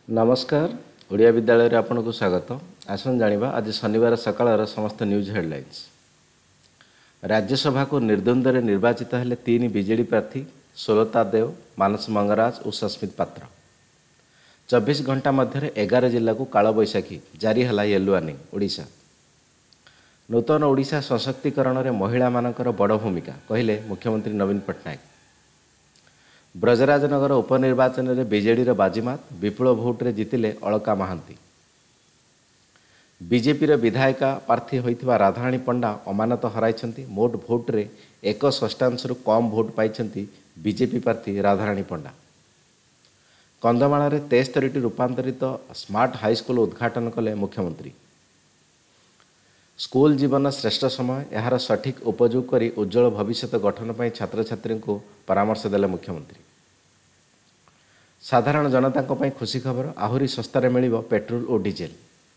नमस्कार ओडिया विद्यालय रे आपनको स्वागत। आसन जानिबा आज शनिवार सकाळर समस्त न्यूज हेडलाइंस। राज्यसभा को निर्द्वंद रे निर्वाचित हेले 3 बीजेडी प्रार्थी सोलता देव, मानस मंगराज और सस्मित पात्र। 24 घंटा मध्य 11 जिला को काल बैशाखी जारी हला येलो वार्निंग। ओडिशा नूतन ओडिशा सशक्तिकरण रे महिला मानकर बड़ भूमिका कहले मुख्यमंत्री नवीन पट्टनायक। ब्रजराजनगर उपनिर्वाचन में बीजेडी बाजीमात विपुल भोट्रे जितिले अलका महांती। बीजेपी विधायिका प्रार्थी होइथिबा राधाराणी पंडा अमानत हराइछंती। मोट भोट्रे 1/6 कम भोट पाइछंती बीजेपी प्रार्थी राधाराणी पंडा। कंधमाल 73 रूपांतरित स्मार्ट हाईस्कूल उद्घाटन कले मुख्यमंत्री। स्कूल जीवन श्रेष्ठ समय यार सठिक उपयोग करी उज्जवल भविष्य गठन पर छात्र छात्री को परामर्श देले मुख्यमंत्री। साधारण जनता खुशी खबर आहुरी सस्तार मिल पेट्रोल और डीजेल।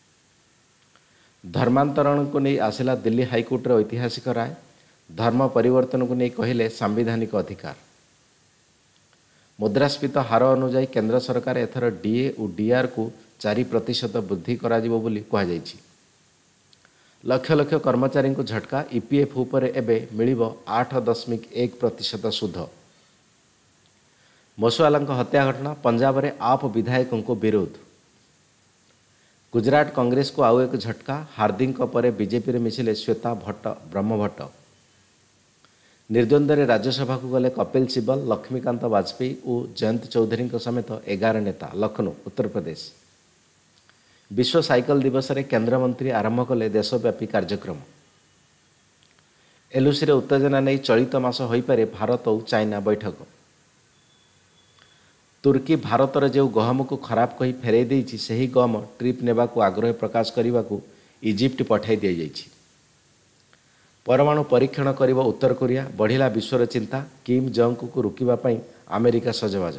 धर्मांतरण को नहीं आसिला दिल्ली हाईकोर्ट रे ऐतिहासिक राय। धर्म परिवर्तन को नहीं कहले संवैधानिक अधिकार। मुद्रास्फीति हार अनुजाई केंद्र सरकार एथर डीए और डीआर को 4% वृद्धि कराजिबो बोली कहा जायछि। लक्ष लक्ष कर्मचारी को झटका। ईपीएफ उपरे एबे मिलिबो 8.1% सुध। मसुआला हत्या घटना पंजाब रे आप विधायकों को विरोध। गुजरात कांग्रेस को आउ एक झटका। हार्दिक परे बीजेपी रे मिशिले श्वेता भट्ट ब्रह्मभट्ट। निर्द्वंद रे राज्यसभा को गले कपिल सिब्बल, लक्ष्मीकांत वाजपेयी और जयंत चौधरी समेत 11 नेता। लखनऊ उत्तर प्रदेश। विश्व साइकिल दिवस रे केंद्र मंत्री आरंभ कले देशव्यापी कार्यक्रम। एलओसी रे उत्तेजना नहीं चलित मास हो पारे भारत और चाइना बैठक। तुर्की भारत रे जो गहम को खराब कही फेरई देइछि सही गहम ट्रिप नेबा को आग्रह प्रकाश करने को इजिप्ट पठाई दि जाइछि। परमाणु परीक्षण करिब उत्तर कोरिया। बढ़िला विश्वर चिंता। किम जोंग को रोकिबा पई अमेरिका सजबाज।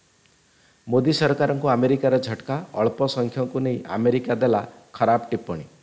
मोदी सरकार को अमेरिकार झटका। अल्प संख्यक को नहीं अमेरिका देला खराब टिप्पणी।